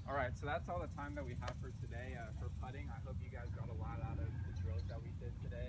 All right, so that's all the time that we have for today for putting. I hope you guys got a lot out of the drills that we did today.